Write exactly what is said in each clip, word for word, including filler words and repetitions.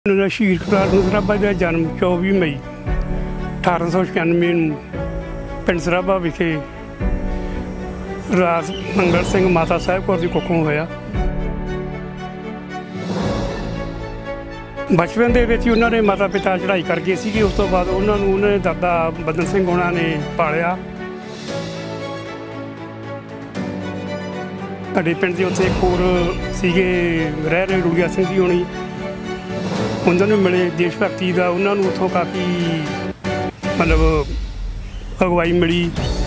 ਸ਼ਹੀਦ ਕਰਤਾਰ ਸਿੰਘ ਸਰਾਭਾ ਦਾ ਜਨਮ ਚੌਵੀ ਮਈ ਅਠਾਰਾਂ ਸੌ ਛਿਆਨਵੇਂ ਨੂੰ ਪਿੰਡ ਸਰਾਭਾ ਵਿਖੇ ਰਾਜ ਮੰਗਲ ਸਿੰਘ ਮਾਤਾ ਸਾਹਿਬ ਕੌਰ ਦੀ ਕੁੱਖੋਂ ਹੋਇਆ। ਬਚਪਨ ਦੇ ਵਿੱਚ ਹੀ ਉਹਨਾਂ ਨੇ ਮਾਤਾ ਪਿਤਾ ਚੜ੍ਹਾਈ ਕਰ ਗਏ ਸੀਗੇ। ਉਸ ਤੋਂ ਬਾਅਦ ਉਹਨਾਂ ਨੂੰ ਉਹਨਾਂ ਦੇ ਦਾਦਾ ਬੱਦਨ ਸਿੰਘ ਉਹਨਾਂ ਨੇ ਪਾਲਿਆ। ਸਾਡੇ ਪਿੰਡ ਦੇ ਉੱਥੇ ਇੱਕ ਹੋਰ ਸੀਗੇ ਰਹਿ ਰਹੇ ਰੂੜੀਆ ਸਿੰਘ ਜੀ ਹੋਣੀ, ਉਹਨਾਂ ਨੂੰ ਮਿਲੇ ਦੇਸ਼ ਭਗਤੀ ਦਾ, ਉਹਨਾਂ ਨੂੰ ਉੱਥੋਂ ਕਾਫੀ ਮਤਲਬ ਅਗਵਾਈ ਮਿਲੀ।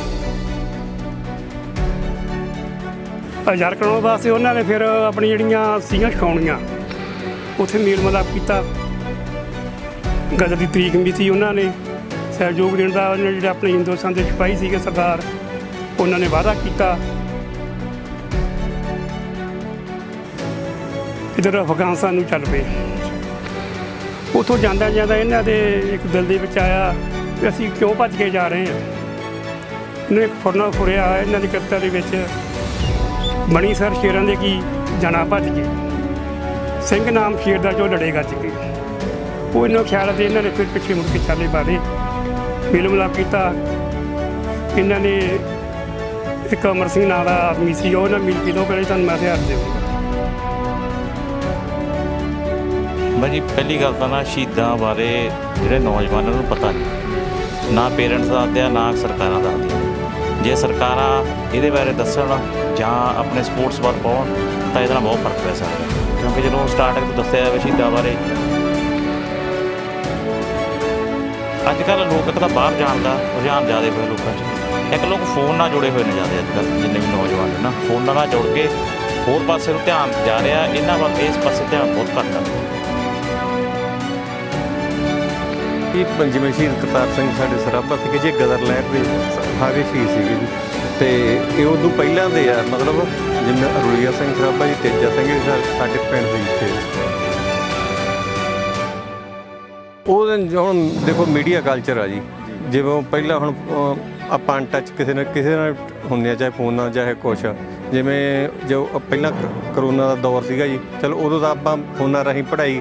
ਆਜ਼ਾਦ ਕਰਾਉਣ ਵਾਸਤੇ ਉਹਨਾਂ ਨੇ ਫਿਰ ਆਪਣੀ ਜਿਹੜੀਆਂ ਸੀਗੀਆਂ ਛਾਉਣੀਆਂ ਉੱਥੇ ਮੇਲ ਮਿਲਾਪ ਕੀਤਾ। ਗਦਰ ਦੀ ਤਰੀਕ ਮਿਤੀ ਉਹਨਾਂ ਨੇ ਸਹਿਯੋਗ ਦੇਣ ਦਾ, ਉਹਨਾਂ ਜਿਹੜੇ ਆਪਣੇ ਹਿੰਦੁਸਤਾਨ ਦੇ ਸਿਪਾਹੀ ਸੀਗੇ ਸਰਦਾਰ, ਉਹਨਾਂ ਨੇ ਵਾਅਦਾ ਕੀਤਾ। ਇੱਧਰ ਅਫਗਾਨਿਸਤਾਨ ਨੂੰ ਚੱਲ ਪਏ। ਉੱਥੋਂ ਜਾਂਦਾ ਜਾਂਦਾ ਇਹਨਾਂ ਦੇ ਇੱਕ ਦਿਲ ਦੇ ਵਿੱਚ ਆਇਆ ਵੀ ਅਸੀਂ ਕਿਉਂ ਭੱਜ ਕੇ ਜਾ ਰਹੇ ਹਾਂ। ਇਹਨੂੰ ਇੱਕ ਫੁਰਨਾ ਫੁਰਿਆ ਇਹਨਾਂ ਦੀ ਕਵਿਤਾ ਦੇ ਵਿੱਚ, ਬਣੀ ਸਰ ਸ਼ੇਰਾਂ ਦੇ ਕੀ ਜਾਣਾ ਭੱਜ ਕੇ, ਸਿੰਘ ਨਾਮ ਸ਼ੇਰ ਦਾ ਜੋ ਲੜੇ ਗੱਜ ਕੇ। ਉਹ ਇਹਨਾਂ ਖਿਆਲ ਤੇ ਇਹਨਾਂ ਨੇ ਫਿਰ ਪਿੱਛੇ ਮੁੜ ਕੇ ਚਾਲੇ ਪਾਦੇ, ਮੇਲ ਮਿਲਾਪ ਕੀਤਾ। ਇਹਨਾਂ ਨੇ ਇੱਕ ਅਮਰ ਸਿੰਘ ਨਾਂ ਦਾ ਆਦਮੀ ਸੀ, ਉਹ ਨਾਲ ਮਿਲ ਕੇ ਦੋ ਕਹਿੰਦੇ ਤੁਹਾਨੂੰ ਮੈਂ ਹਥਿਆਰ ਦੇਵਾਂਗਾ। भाजी पहली गल तो ना शहीदों बारे जोड़े नौजवानों को पता नहीं, ना पेरेंट्स दसदे ना सरकारां दसदियां। जे सरकारां इहदे बारे दस्सण जां अपने स्पोर्ट्स बारे पाउण तां इहदे नाल बहुत फर्क पै सकदा, क्योंकि जो स्टार्टिंग तो दस्सिया जाए शहीदों बारे अजकल लोग एक तो बाहर जाण दा रुझान ज़्यादा होए लोगों च। एक लोग फोन नाल जुड़े हुए ने ज़्यादा अजकल, जिन्ने भी नौजवान ने ना फोन नाल जुड़ के होर पासे ध्यान जा रहा, इन्हां वल इस पासे ध्यान बहुत घट आ। जिवें शहीद करतार सिंह साडे सराभा सीगे जी, गदर लहर के सारे शहीद सीगे जी, तो ये उदों पहलां दे आ, मतलब जिवें रुड़िया सिंह सराभा जी, तेजा सिंह जी साडे पिंड दे इत्थे। हुण देखो मीडिया कल्चर आ जी, जिवें पहलां हुण आपां टच किसी न किसी नाल हुंदे, चाहे फोन नाल चाहे कुछ, जिवें जो पहलां करोना का दौर सीगा जी, चलो उदों तां आपां फोनां राहीं पढ़ाई।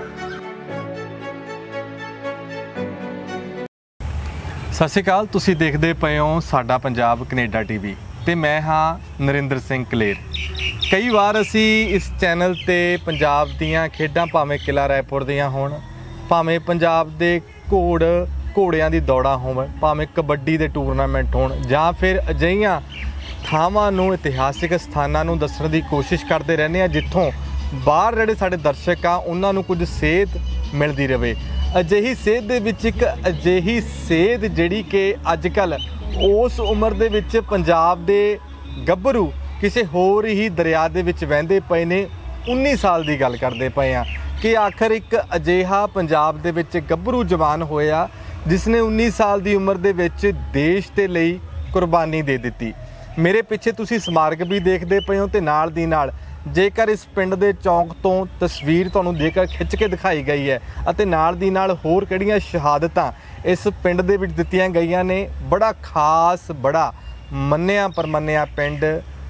सत श्री अकाल, तुसीं देखदे पए हो साडा पंजाब कनेडा टीवी ते मैं हाँ नरिंदर सिंह कलेर। कई बार असी इस चैनल ते पंजाब दीयां खेडां, भावें किला रायपुर दीयां होण, भावें पंजाब दे घोड़ घोड़ियां दी दौड़ां होण, भावें कबड्डी दे टूरनामेंट होण, जां फिर अजिहियां थावां नूं इतिहासिक स्थानां नूं दस्सण दी कोशिश करदे रहने आ जिੱਥੋਂ बाहर ਜਿਹੜੇ ਸਾਡੇ ਦਰਸ਼ਕ ਆ ਉਹਨਾਂ ਨੂੰ ਕੁਝ ਸੇਧ ਮਿਲਦੀ ਰਹੇ। ਅਜਿਹੀ ਸੇਧ ਦੇ ਵਿੱਚ ਇੱਕ ਅਜਿਹੀ ਸੇਧ ਜਿਹੜੀ ਕਿ ਅੱਜ ਕੱਲ੍ਹ ਉਸ ਉਮਰ ਦੇ ਵਿੱਚ ਪੰਜਾਬ ਦੇ ਗੱਭਰੂ ਕਿਸੇ ਹੋਰ ਹੀ ਦਰਿਆ ਦੇ ਵਿੱਚ ਵਹਿੰਦੇ ਪਏ ਨੇ। ਉੱਨੀ ਸਾਲ ਦੀ ਗੱਲ ਕਰਦੇ ਪਏ ਆ ਕਿ ਆਖਰ ਇੱਕ ਅਜਿਹਾ ਪੰਜਾਬ ਦੇ ਵਿੱਚ ਗੱਭਰੂ ਜਵਾਨ ਹੋਇਆ ਜਿਸ ਨੇ ਉੱਨੀ ਸਾਲ ਦੀ ਉਮਰ ਦੇ ਵਿੱਚ ਦੇਸ਼ ਦੇ ਲਈ ਕੁਰਬਾਨੀ ਦੇ ਦਿੱਤੀ। ਮੇਰੇ ਪਿੱਛੇ ਤੁਸੀਂ ਸਮਾਰਕ ਵੀ ਦੇਖਦੇ ਪਏ ਹੋ, ਤੇ ਨਾਲ ਦੀ ਨਾਲ ਜੇਕਰ ਇਸ ਪਿੰਡ ਦੇ ਚੌਂਕ ਤੋਂ ਤਸਵੀਰ ਤੁਹਾਨੂੰ ਜੇਕਰ ਖਿੱਚ ਕੇ ਦਿਖਾਈ ਗਈ ਹੈ ਅਤੇ ਨਾਲ ਦੀ ਨਾਲ ਹੋਰ ਕਿਹੜੀਆਂ ਸ਼ਹਾਦਤਾਂ ਇਸ ਪਿੰਡ ਦੇ ਵਿੱਚ ਦਿੱਤੀਆਂ ਗਈਆਂ ਨੇ। ਬੜਾ ਖਾਸ, ਬੜਾ ਮੰਨਿਆ ਪਰਮੰਨਿਆ ਪਿੰਡ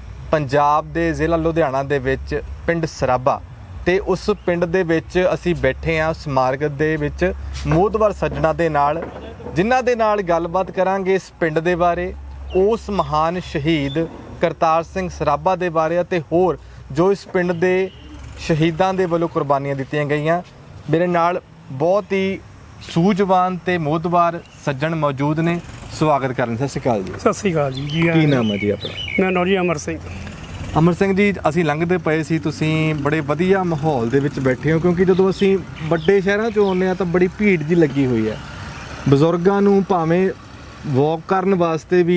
ਪੰਜਾਬ ਦੇ ਜ਼ਿਲ੍ਹਾ ਲੁਧਿਆਣਾ ਦੇ ਵਿੱਚ ਪਿੰਡ ਸਰਾਭਾ, ਤੇ ਉਸ ਪਿੰਡ ਦੇ ਵਿੱਚ ਅਸੀਂ ਬੈਠੇ ਹਾਂ ਸਮਾਰਕ ਦੇ ਵਿੱਚ ਮੋਹਤਵਰ ਸੱਜਣਾਂ ਦੇ ਨਾਲ, ਜਿਨ੍ਹਾਂ ਦੇ ਨਾਲ ਗੱਲਬਾਤ ਕਰਾਂਗੇ ਇਸ ਪਿੰਡ ਦੇ ਬਾਰੇ, ਉਸ ਮਹਾਨ ਸ਼ਹੀਦ ਕਰਤਾਰ ਸਿੰਘ ਸਰਾਭਾ ਦੇ ਬਾਰੇ ਅਤੇ ਹੋਰ ਜੋ ਇਸ ਪਿੰਡ ਦੇ ਸ਼ਹੀਦਾਂ ਦੇ ਵੱਲੋਂ ਕੁਰਬਾਨੀਆਂ ਦਿੱਤੀਆਂ ਗਈਆਂ। ਮੇਰੇ ਨਾਲ ਬਹੁਤ ਹੀ ਸੂਝਵਾਨ ਤੇ ਮੋਹਤਵਾਰ ਸੱਜਣ ਮੌਜੂਦ ਨੇ, ਸਵਾਗਤ ਕਰਨ। ਸਤਿ ਸ਼੍ਰੀ ਅਕਾਲ ਜੀ। ਸਤਿ ਸ਼੍ਰੀ ਅਕਾਲ ਜੀ। ਕੀ ਨਾਮ ਹੈ ਜੀ ਆਪਣਾ? ਮੇਰਾ ਨਾਮ ਜੀ ਅਮਰ ਸਿੰਘ। ਅਮਰ ਸਿੰਘ ਜੀ, ਅਸੀਂ ਲੰਘਦੇ ਪਏ ਸੀ, ਤੁਸੀਂ ਬੜੇ ਵਧੀਆ ਮਾਹੌਲ ਦੇ ਵਿੱਚ ਬੈਠੇ ਹੋ, ਕਿਉਂਕਿ ਜਦੋਂ ਅਸੀਂ ਵੱਡੇ ਸ਼ਹਿਰਾਂ 'ਚੋਂ ਆਉਂਦੇ ਹਾਂ ਤਾਂ ਬੜੀ ਭੀੜ ਜੀ ਲੱਗੀ ਹੋਈ ਹੈ। ਬਜ਼ੁਰਗਾਂ ਨੂੰ ਭਾਵੇਂ ਵਾਕ ਕਰਨ ਵਾਸਤੇ ਵੀ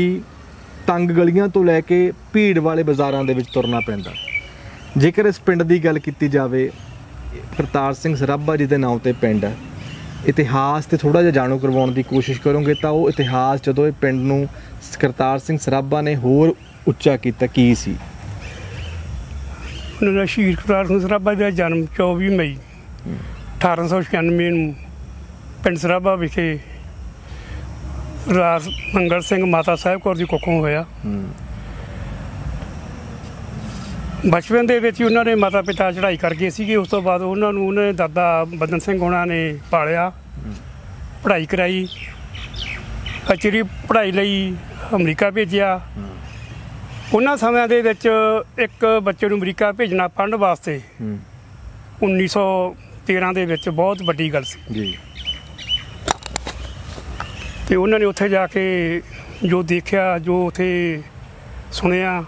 ਤੰਗ ਗਲੀਆਂ ਤੋਂ ਲੈ ਕੇ ਭੀੜ ਵਾਲੇ ਬਾਜ਼ਾਰਾਂ ਦੇ ਵਿੱਚ ਤੁਰਨਾ ਪੈਂਦਾ। ਜੇਕਰ ਇਸ ਪਿੰਡ ਦੀ ਗੱਲ ਕੀਤੀ ਜਾਵੇ, ਕਰਤਾਰ ਸਿੰਘ ਸਰਾਭਾ ਜੀ ਦੇ ਨਾਮ 'ਤੇ ਪਿੰਡ ਹੈ, ਇਤਿਹਾਸ 'ਤੇ ਥੋੜ੍ਹਾ ਜਿਹਾ ਜਾਣੂ ਕਰਵਾਉਣ ਦੀ ਕੋਸ਼ਿਸ਼ ਕਰੋਗੇ ਤਾਂ ਉਹ ਇਤਿਹਾਸ ਜਦੋਂ ਇਹ ਪਿੰਡ ਨੂੰ ਕਰਤਾਰ ਸਿੰਘ ਸਰਾਭਾ ਨੇ ਹੋਰ ਉੱਚਾ ਕੀਤਾ ਕੀ ਸੀ? ਉਹਨਾਂ ਦਾ ਸ਼ਹੀਦ ਕਰਤਾਰ ਸਿੰਘ ਸਰਾਭਾ ਦਾ ਜਨਮ ਚੌਵੀ ਮਈ ਅਠਾਰਾਂ ਸੌ ਛਿਆਨਵੇਂ ਨੂੰ ਪਿੰਡ ਸਰਾਭਾ ਵਿਖੇ ਰਾਜ ਮੰਗਲ ਸਿੰਘ ਮਾਤਾ ਸਾਹਿਬ ਕੌਰ ਦੀ ਕੁੱਖੋਂ ਹੋਇਆ। ਬਚਪਨ ਦੇ ਵਿੱਚ ਹੀ ਉਹਨਾਂ ਦੇ ਮਾਤਾ ਪਿਤਾ ਚੜ੍ਹਾਈ ਕਰ ਗਏ ਸੀਗੇ। ਉਸ ਤੋਂ ਬਾਅਦ ਉਹਨਾਂ ਨੂੰ ਉਹਨਾਂ ਦੇ ਦਾਦਾ ਬੰਦਨ ਸਿੰਘ ਹੋਣਾ ਨੇ ਪਾਲਿਆ, ਪੜ੍ਹਾਈ ਕਰਾਈ, ਅਚਰੀ ਪੜ੍ਹਾਈ ਲਈ ਅਮਰੀਕਾ ਭੇਜਿਆ। ਉਹਨਾਂ ਸਮਿਆਂ ਦੇ ਵਿੱਚ ਇੱਕ ਬੱਚੇ ਨੂੰ ਅਮਰੀਕਾ ਭੇਜਣਾ ਪੜ੍ਹਨ ਵਾਸਤੇ ਉੱਨੀ ਸੌ ਤੇਰ੍ਹਾਂ ਦੇ ਵਿੱਚ ਬਹੁਤ ਵੱਡੀ ਗੱਲ ਸੀ ਜੀ। ਤੇ ਉਹਨਾਂ ਨੇ ਉੱਥੇ ਜਾ ਕੇ ਜੋ ਦੇਖਿਆ, ਜੋ ਉੱਥੇ ਸੁਣਿਆ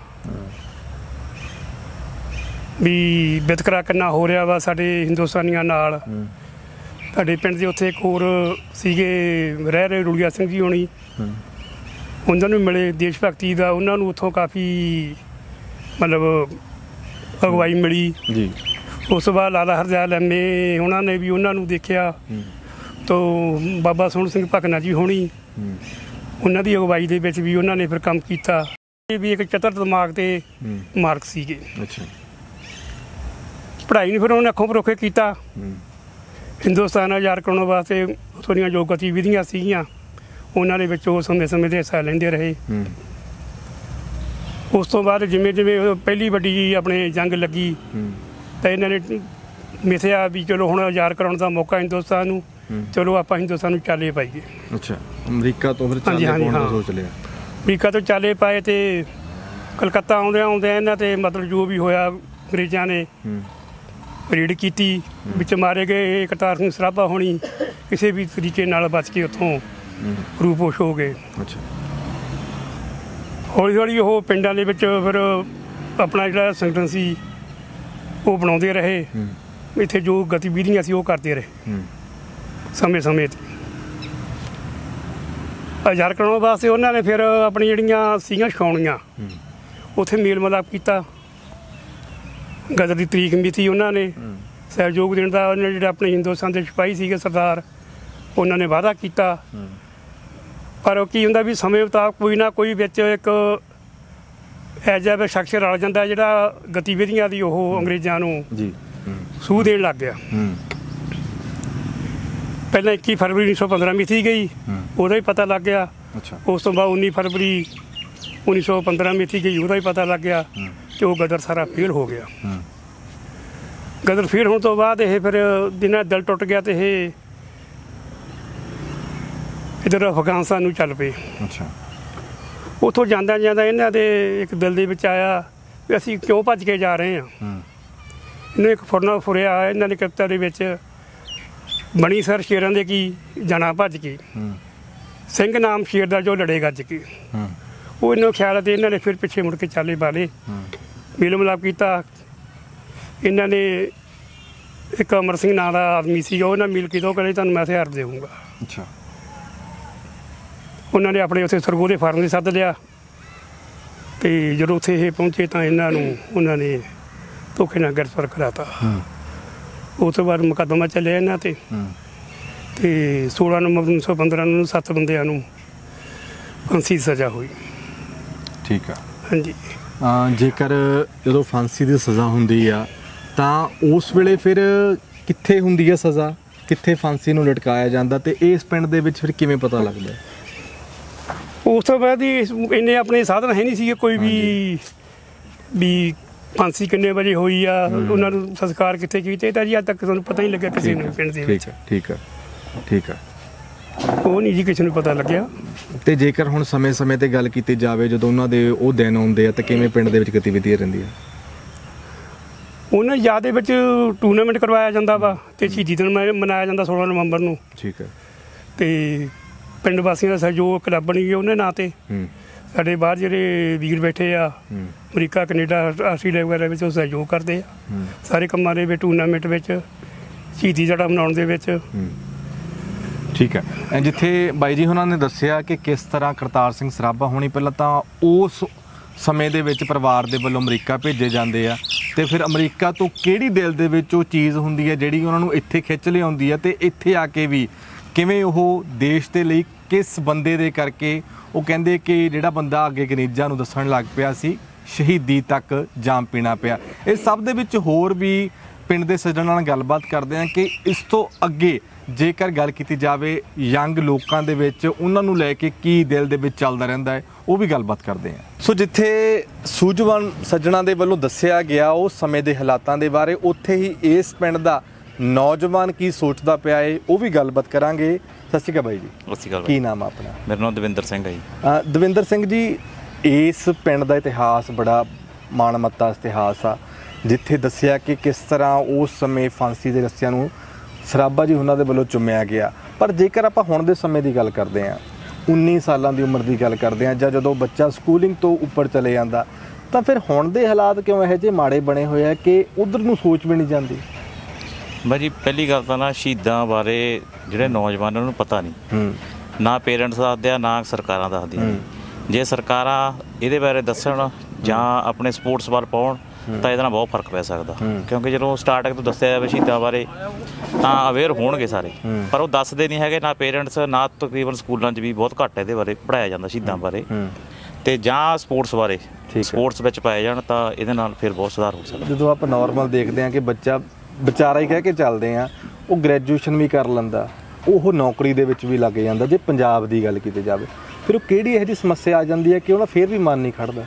ਵੀ ਵਿਤਕਰਾ ਕਿੰਨਾ ਹੋ ਰਿਹਾ ਵਾ ਸਾਡੇ ਹਿੰਦੁਸਤਾਨੀਆਂ ਨਾਲ। ਸਾਡੇ ਪਿੰਡ ਦੇ ਉੱਥੇ ਇੱਕ ਹੋਰ ਸੀਗੇ ਰਹਿ ਰਹੇ ਰੁਲੀਆ ਸਿੰਘ ਜੀ ਹੋਣੀ, ਉਹਨਾਂ ਨੂੰ ਮਿਲੇ ਦੇਸ਼ ਭਗਤੀ ਦਾ, ਉਹਨਾਂ ਨੂੰ ਉੱਥੋਂ ਕਾਫੀ ਮਤਲਬ ਅਗਵਾਈ ਮਿਲੀ ਜੀ। ਉਸ ਤੋਂ ਬਾਅਦ ਲਾਲਾ ਹਰਦਿਆਲ ਐਮਏ ਉਹਨਾਂ ਨੇ ਵੀ ਉਹਨਾਂ ਨੂੰ ਦੇਖਿਆ। ਤੋਂ ਬਾਬਾ ਸੋਹਣ ਸਿੰਘ ਭਕਨਾ ਜੀ ਹੋਣੀ, ਉਹਨਾਂ ਦੀ ਅਗਵਾਈ ਦੇ ਵਿੱਚ ਵੀ ਉਹਨਾਂ ਨੇ ਫਿਰ ਕੰਮ ਕੀਤਾ। ਇਹ ਵੀ ਇੱਕ ਚਤਰ ਦਿਮਾਗ ਤੇ ਮਾਰਕ ਸੀਗੇ। ਅੱਛਾ। ਪੜ੍ਹਾਈ ਨੂੰ ਫਿਰ ਉਹਨੇ ਅੱਖੋਂ ਪਰੋਖੇ ਕੀਤਾ। ਹਿੰਦੁਸਤਾਨ ਆਜ਼ਾਦ ਕਰਾਉਣ ਵਾਸਤੇ ਉੱਥੋਂ ਦੀਆਂ ਜੋ ਗਤੀਵਿਧੀਆਂ ਸੀਗੀਆਂ ਉਹਨਾਂ ਦੇ ਵਿੱਚ ਉਹ ਸਮੇਂ ਸਮੇਂ 'ਤੇ ਹਿੱਸਾ ਲੈਂਦੇ ਰਹੇ। ਉਸ ਤੋਂ ਬਾਅਦ ਜਿਵੇਂ ਜਿਵੇਂ ਪਹਿਲੀ ਵੱਡੀ ਆਪਣੇ ਜੰਗ ਲੱਗੀ ਤਾਂ ਇਹਨਾਂ ਨੇ ਮਿਥਿਆ ਵੀ ਚਲੋ ਹੁਣ ਆਜ਼ਾਦ ਕਰਾਉਣ ਦਾ ਮੌਕਾ ਹਿੰਦੁਸਤਾਨ ਨੂੰ, ਚਲੋ ਆਪਾਂ ਹਿੰਦੁਸਤਾਨ ਨੂੰ ਚਾਲੇ ਪਾਈਏ। ਅੱਛਾ। ਅਮਰੀਕਾ ਤੋਂ ਫਿਰ ਚਾਲੇ ਪਾਉਣ ਦਾ ਸੋਚ ਲਿਆ। ਅਮਰੀਕਾ ਤੋਂ ਚਾਲੇ ਪਾਏ ਤੇ ਕਲਕੱਤਾ ਆਉਂਦਿਆਂ ਆਉਂਦਿਆਂ ਇਹਨਾਂ ਤੇ ਮਤਲਬ ਜੋ ਵੀ ਹੋਇਆ ਅੰਗਰੇਜ਼ਾਂ ਨੇ ਰੇਡ ਕੀਤੀ, ਵਿੱਚ ਮਾਰੇ ਗਏ। ਕਰਤਾਰ ਸਿੰਘ ਸਰਾਭਾ ਹੋਣੀ ਕਿਸੇ ਵੀ ਤਰੀਕੇ ਨਾਲ ਬਚ ਕੇ ਉੱਥੋਂ ਰੂਪੋਸ਼ ਹੋ ਗਏ। ਅੱਛਾ। ਹੌਲੀ ਹੌਲੀ ਉਹ ਪਿੰਡਾਂ ਦੇ ਵਿੱਚ ਫਿਰ ਆਪਣਾ ਜਿਹੜਾ ਸੰਗਠਨ ਸੀ ਉਹ ਬਣਾਉਂਦੇ ਰਹੇ। ਇੱਥੇ ਜੋ ਗਤੀਵਿਧੀਆਂ ਸੀ ਉਹ ਕਰਦੇ ਰਹੇ ਸਮੇਂ ਸਮੇਂ 'ਤੇ। ਆਜ਼ਾਦ ਕਰਾਉਣ ਵਾਸਤੇ ਉਹਨਾਂ ਨੇ ਫਿਰ ਆਪਣੀ ਜਿਹੜੀਆਂ ਸੀਗੀਆਂ ਛਕਾਉਣੀਆਂ ਉੱਥੇ ਮੇਲ ਮਿਲਾਪ ਕੀਤਾ। ਗਦਰ ਦੀ ਤਰੀਕ ਮਿਤੀ ਉਹਨਾਂ ਨੇ ਸਹਿਯੋਗ ਦੇਣ ਦਾ। ਉਹਨੇ ਜਿਹੜੇ ਆਪਣੇ ਹਿੰਦੁਸਤਾਨ ਦੇ ਸਿਪਾਹੀ ਸੀਗੇ ਸਰਦਾਰ, ਉਹਨਾਂ ਨੇ ਵਾਅਦਾ ਕੀਤਾ। ਪਰ ਉਹ ਕੀ ਹੁੰਦਾ ਵੀ ਸਮੇਂ ਮੁਤਾਬਕ ਕੋਈ ਨਾ ਕੋਈ ਵਿੱਚ ਇੱਕ ਇਹੋ ਜਿਹਾ ਸ਼ਖਸ ਰਲ ਜਾਂਦਾ ਜਿਹੜਾ ਗਤੀਵਿਧੀਆਂ ਦੀ ਉਹ ਅੰਗਰੇਜ਼ਾਂ ਨੂੰ ਜੀ ਸੂਹ ਦੇਣ ਲੱਗ ਗਿਆ। ਪਹਿਲਾਂ ਇੱਕੀ ਫਰਵਰੀ ਉੱਨੀ ਸੌ ਪੰਦਰਾਂ ਮਿਤੀ ਗਈ, ਉਹਦਾ ਹੀ ਪਤਾ ਲੱਗ ਗਿਆ। ਉਸ ਤੋਂ ਬਾਅਦ ਉੱਨੀ ਫਰਵਰੀ ਉੱਨੀ ਸੌ ਪੰਦਰਾਂ ਮਿਤੀ ਗਈ, ਉਹਦਾ ਹੀ ਪਤਾ ਲੱਗ ਗਿਆ ਤੇ ਉਹ ਗਦਰ ਸਾਰਾ ਫੇਲ ਹੋ ਗਿਆ। ਗਦਰ ਫੇਲ ਹੋਣ ਤੋਂ ਬਾਅਦ ਇਹ ਫਿਰ ਦਿਨਾਂ ਦਿਲ ਟੁੱਟ ਗਿਆ ਤੇ ਇਹ ਇੱਧਰ ਅਫਗਾਨਿਸਤਾਨ ਨੂੰ ਚੱਲ ਪਏ। ਅੱਛਾ। ਉੱਥੋਂ ਜਾਂਦਾ ਜਾਂਦਾ ਇਹਨਾਂ ਦੇ ਇੱਕ ਦਿਲ ਦੇ ਵਿੱਚ ਆਇਆ ਵੀ ਅਸੀਂ ਕਿਉਂ ਭੱਜ ਕੇ ਜਾ ਰਹੇ ਹਾਂ। ਇਹਨੂੰ ਇੱਕ ਫੁਰਨਾ ਫੁਰਿਆ ਇਹਨਾਂ ਦੀ ਕਵਿਤਾ ਦੇ ਵਿੱਚ, ਬਣੀ ਸਰ ਸ਼ੇਰਾਂ ਦੇ ਕੀ ਜਾਣਾ ਭੱਜ ਕੇ, ਸਿੰਘ ਨਾਮ ਸ਼ੇਰ ਦਾ ਜੋ ਲੜੇ ਗੱਜ ਕੇ। ਉਹ ਇਹਨਾਂ ਖਿਆਲ ਤੇ ਇਹਨਾਂ ਨੇ ਫਿਰ ਪਿੱਛੇ ਮੁੜ ਕੇ ਚਾਲੇ ਪਾਲੇ, ਮੇਲ ਮਿਲਾਪ ਕੀਤਾ। ਇਹਨਾਂ ਨੇ ਇੱਕ ਅਮਰ ਸਿੰਘ ਨਾਂ ਦਾ ਆਦਮੀ ਸੀਗਾ, ਉਹਨਾਂ ਮਿਲ ਕੇ ਤੋਂ ਕਹਿੰਦੇ ਤੁਹਾਨੂੰ ਮੈਂ ਹਥਿਆਰ ਦੇਵਾਂਗਾ। ਅੱਛਾ। ਉਹਨਾਂ ਨੇ ਆਪਣੇ ਉੱਥੇ ਸਰਗੋ ਦੇ ਫਾਰਮ 'ਤੇ ਸੱਦ ਲਿਆ ਤੇ ਜਦੋਂ ਉੱਥੇ ਇਹ ਪਹੁੰਚੇ ਤਾਂ ਇਹਨਾਂ ਨੂੰ ਉਹਨਾਂ ਨੇ ਧੋਖੇ ਨਾਲ ਗ੍ਰਿਫਤਾਰ ਕਰਾਤਾ। ਉਸ ਤੋਂ ਬਾਅਦ ਮੁਕੱਦਮਾ ਚੱਲਿਆ ਇਹਨਾਂ 'ਤੇ ਤੇ ਸੋਲਾਂ ਨਵੰਬਰ ਉੱਨੀ ਸੌ ਪੰਦਰਾਂ ਨੂੰ ਸੱਤ ਬੰਦਿਆਂ ਨੂੰ ਫਾਂਸੀ ਦੀ ਸਜ਼ਾ ਹੋਈ। ਠੀਕ ਆ। ਹਾਂਜੀ। ਜੇਕਰ ਜਦੋਂ ਫਾਂਸੀ ਦੀ ਸਜ਼ਾ ਹੁੰਦੀ ਆ ਤਾਂ ਉਸ ਵੇਲੇ ਫਿਰ ਕਿੱਥੇ ਹੁੰਦੀ ਆ ਸਜ਼ਾ, ਕਿੱਥੇ ਫਾਂਸੀ ਨੂੰ ਲਟਕਾਇਆ ਜਾਂਦਾ ਤੇ ਇਸ ਪਿੰਡ ਦੇ ਵਿੱਚ ਫਿਰ ਕਿਵੇਂ ਪਤਾ ਲੱਗਦਾ? ਉਸ ਤੋਂ ਬਾਅਦ ਹੀ ਇੰਨੇ ਆਪਣੇ ਸਾਧਨ ਹੈ ਨਹੀਂ ਸੀਗੇ ਕੋਈ ਵੀ ਵੀ ਫਾਂਸੀ ਕਿੰਨੇ ਵਜੇ ਹੋਈ ਆ, ਉਹਨਾਂ ਨੂੰ ਸੰਸਕਾਰ ਕਿੱਥੇ ਕੀਤੇ ਤਾਂ ਜੀ ਅੱਜ ਤੱਕ ਸਾਨੂੰ ਪਤਾ ਹੀ ਲੱਗਿਆ ਕਿਸੇ ਨੂੰ ਪਿੰਡ ਦੇ ਵਿੱਚ। ਠੀਕ ਆ ਠੀਕ ਆ। ਉਹ ਨਹੀਂ ਜੀ ਕਿਸੇ ਨੂੰ ਪਤਾ ਲੱਗਿਆ। ਤੇ ਜੇਕਰ ਹੁਣ ਸਮੇਂ-ਸਮੇਂ ਤੇ ਗੱਲ ਕੀਤੀ ਜਾਵੇ ਜਦੋਂ ਉਹਨਾਂ ਦੇ ਉਹ ਦਿਨ ਆਉਂਦੇ ਆ ਤਾਂ ਕਿਵੇਂ ਪਿੰਡ ਦੇ ਵਿੱਚ ਗਤੀਵਿਧੀਆਂ ਰਹਿੰਦੀਆਂ? ਉਹਨਾਂ ਯਾਦ ਦੇ ਵਿੱਚ ਟੂਰਨਾਮੈਂਟ ਕਰਵਾਇਆ ਜਾਂਦਾ ਵਾ ਤੇ ਸ਼ਹੀਦੀ ਦਿਨ ਮਨਾਇਆ ਜਾਂਦਾ ਸੋਲਾਂ ਨਵੰਬਰ ਨੂੰ। ਠੀਕ ਹੈ। ਤੇ ਪਿੰਡ ਵਾਸੀਆਂ ਦਾ ਸਹਿਯੋਗ ਕਲੱਬ ਬਣੀ ਗਈ ਉਹਨੇ ਨਾਂ ਤੇ। ਸਾਡੇ ਬਾਹਰ ਜਿਹੜੇ ਵੀਰ ਬੈਠੇ ਆ ਅਮਰੀਕਾ ਕੈਨੇਡਾ ਆਸਟ੍ਰੇਲੀਆ ਵਗੈਰਾ ਵਿੱਚ ਉਹ ਸਹਿਯੋਗ ਕਰਦੇ ਆ ਸਾਰੇ ਕੰਮਾਂ ਦੇ ਵਿੱਚ, ਟੂਰਨਾਮੈਂਟ ਵਿੱਚ, ਸ਼ਹੀਦੀ ਜਿਹੜਾ ਮਨਾਉਣ ਦੇ ਵਿੱਚ। ਠੀਕ ਹੈ। ਜਿੱਥੇ ਬਾਈ ਜੀ ਉਹਨਾਂ ਨੇ ਦੱਸਿਆ ਕਿ ਕਿਸ ਤਰ੍ਹਾਂ ਕਰਤਾਰ ਸਿੰਘ ਸਰਾਭਾ ਹੋਣੀ ਪਹਿਲਾਂ ਤਾਂ ਉਸ ਸਮੇਂ ਦੇ ਵਿੱਚ ਪਰਿਵਾਰ ਦੇ ਵੱਲੋਂ ਅਮਰੀਕਾ ਭੇਜੇ ਜਾਂਦੇ ਆ ਤੇ ਫਿਰ ਅਮਰੀਕਾ ਤੋਂ ਕਿਹੜੀ ਦਿਲ ਦੇ ਵਿੱਚ ਉਹ ਚੀਜ਼ ਹੁੰਦੀ ਹੈ ਜਿਹੜੀ ਉਹਨਾਂ ਨੂੰ ਇੱਥੇ ਖਿੱਚ ਲਿਆਉਂਦੀ ਹੈ ਤੇ ਇੱਥੇ ਆ ਕੇ ਵੀ ਕਿਵੇਂ ਉਹ ਦੇਸ਼ ਦੇ ਲਈ ਕਿਸ ਬੰਦੇ ਦੇ ਕਰਕੇ ਉਹ ਕਹਿੰਦੇ ਕਿ ਜਿਹੜਾ ਬੰਦਾ ਅੱਗੇ ਗਣੇਜਾ ਨੂੰ ਦੱਸਣ ਲੱਗ ਪਿਆ ਸੀ ਸ਼ਹੀਦੀ ਤੱਕ ਜਾਮ ਪੀਣਾ ਪਿਆ। ਇਹ ਸਭ ਦੇ ਵਿੱਚ ਹੋਰ ਵੀ ਪਿੰਡ ਦੇ ਸੱਜਣਾਂ ਨਾਲ ਗੱਲਬਾਤ ਕਰਦੇ ਹਾਂ ਕਿ ਇਸ ਤੋਂ ਅੱਗੇ ਜੇਕਰ ਗੱਲ ਕੀਤੀ ਜਾਵੇ ਯੰਗ ਲੋਕਾਂ ਦੇ ਵਿੱਚ ਉਹਨਾਂ ਨੂੰ ਲੈ ਕੇ ਕੀ ਦਿਲ ਦੇ ਵਿੱਚ ਚੱਲਦਾ ਰਹਿੰਦਾ ਹੈ, ਉਹ ਵੀ ਗੱਲਬਾਤ ਕਰਦੇ ਹਾਂ। ਸੋ ਜਿੱਥੇ ਸੂਝਵਾਨ ਸੱਜਣਾ ਦੇ ਵੱਲੋਂ ਦੱਸਿਆ ਗਿਆ ਉਸ ਸਮੇਂ ਦੇ ਹਾਲਾਤਾਂ ਦੇ ਬਾਰੇ, ਉੱਥੇ ਹੀ ਇਸ ਪਿੰਡ ਦਾ ਨੌਜਵਾਨ ਕੀ ਸੋਚਦਾ ਪਿਆ ਏ ਉਹ ਵੀ ਗੱਲਬਾਤ ਕਰਾਂਗੇ। ਸਤਿ ਸ਼੍ਰੀ ਅਕਾਲ ਬਾਈ ਜੀ। ਸਤਿ ਸ਼੍ਰੀ ਅਕਾਲ। ਕੀ ਨਾਮ ਆ ਆਪਣਾ? ਮੇਰਾ ਨਾਮ ਦਵਿੰਦਰ ਸਿੰਘ ਹੈ ਜੀ। ਅ, ਦਵਿੰਦਰ ਸਿੰਘ ਜੀ, ਇਸ ਪਿੰਡ ਦਾ ਇਤਿਹਾਸ ਬੜਾ ਮਾਣਮੱਤਾ ਇਤਿਹਾਸ ਆ, ਜਿੱਥੇ ਦੱਸਿਆ ਕਿ ਕਿਸ ਤਰ੍ਹਾਂ ਉਸ ਸਮੇਂ ਫਾਂਸੀ ਦੇ ਰੱਸਿਆਂ ਨੂੰ ਸਰਾਭਾ ਜੀ ਉਹਨਾਂ ਦੇ ਵੱਲੋਂ ਚੁੰਮਿਆ ਗਿਆ। ਪਰ ਜੇਕਰ ਆਪਾਂ ਹੁਣ ਦੇ ਸਮੇਂ ਦੀ ਗੱਲ ਕਰਦੇ ਹਾਂ, ਉੱਨੀ ਸਾਲਾਂ ਦੀ ਉਮਰ ਦੀ ਗੱਲ ਕਰਦੇ ਹਾਂ, ਜਾਂ ਜਦੋਂ ਬੱਚਾ ਸਕੂਲਿੰਗ ਤੋਂ ਉੱਪਰ ਚਲੇ ਜਾਂਦਾ, ਤਾਂ ਫਿਰ ਹੁਣ ਦੇ ਹਾਲਾਤ ਕਿਉਂ ਇਹੋ ਜਿਹੇ ਮਾੜੇ ਬਣੇ ਹੋਏ ਆ ਕਿ ਉਧਰ ਨੂੰ ਸੋਚ ਵੀ ਨਹੀਂ ਜਾਂਦੀ? ਭਾਜੀ ਪਹਿਲੀ ਗੱਲ ਤਾਂ ਨਾ ਸ਼ਹੀਦਾਂ ਬਾਰੇ ਜਿਹੜੇ ਨੌਜਵਾਨਾਂ ਨੂੰ ਪਤਾ ਨਹੀਂ, ਨਾ ਪੇਰੈਂਟਸ ਦੱਸਦੇ ਆ ਨਾ ਸਰਕਾਰਾਂ ਦੱਸਦੀਆਂ। ਜੇ ਸਰਕਾਰਾਂ ਇਹਦੇ ਬਾਰੇ ਦੱਸਣ ਜਾਂ ਆਪਣੇ ਸਪੋਰਟਸ ਵੱਲ ਪਾਉਣ ਤਾਂ ਇਹਦੇ ਨਾਲ ਬਹੁਤ ਫਰਕ ਪੈ ਸਕਦਾ, ਕਿਉਂਕਿ ਜਦੋਂ ਸਟਾਰਟਿੰਗ ਤੋਂ ਦੱਸਿਆ ਜਾਵੇ ਸ਼ਹੀਦਾਂ ਬਾਰੇ ਤਾਂ ਅਵੇਅਰ ਹੋਣਗੇ ਸਾਰੇ, ਪਰ ਉਹ ਦੱਸਦੇ ਨਹੀਂ ਹੈਗੇ। ਨਾ ਪੇਰੈਂਟਸ ਨਾ ਤਕਰੀਬਨ ਸਕੂਲਾਂ 'ਚ ਵੀ ਬਹੁਤ ਘੱਟ ਇਹਦੇ ਬਾਰੇ ਪੜ੍ਹਾਇਆ ਜਾਂਦਾ ਸ਼ਹੀਦਾਂ ਬਾਰੇ, ਤੇ ਜਾਂ ਸਪੋਰਟਸ ਬਾਰੇ ਸਪੋਰਟਸ ਵਿੱਚ ਪਾਏ ਜਾਣ ਤਾਂ ਇਹਦੇ ਨਾਲ ਫਿਰ ਬਹੁਤ ਸੁਧਾਰ ਹੋ ਸਕਦਾ। ਜਦੋਂ ਆਪਾਂ ਨਾਰਮਲ ਦੇਖਦੇ ਹਾਂ ਕਿ ਬੱਚਾ ਵਿਚਾਰਾ ਹੀ ਕਹਿ ਕੇ ਚੱਲਦੇ ਹਾਂ, ਉਹ ਗ੍ਰੈਜੂਏਸ਼ਨ ਵੀ ਕਰ ਲੈਂਦਾ, ਉਹ ਨੌਕਰੀ ਦੇ ਵਿੱਚ ਵੀ ਲੱਗ ਜਾਂਦਾ। ਜੇ ਪੰਜਾਬ ਦੀ ਗੱਲ ਕੀਤੀ ਜਾਵੇ, ਫਿਰ ਉਹ ਕਿਹੜੀ ਇਹੋ ਜਿਹੀ ਸਮੱਸਿਆ ਆ ਜਾਂਦੀ ਹੈ ਕਿ ਉਹਦਾ ਫਿਰ ਵੀ ਮਨ ਨਹੀਂ ਖੜਦਾ?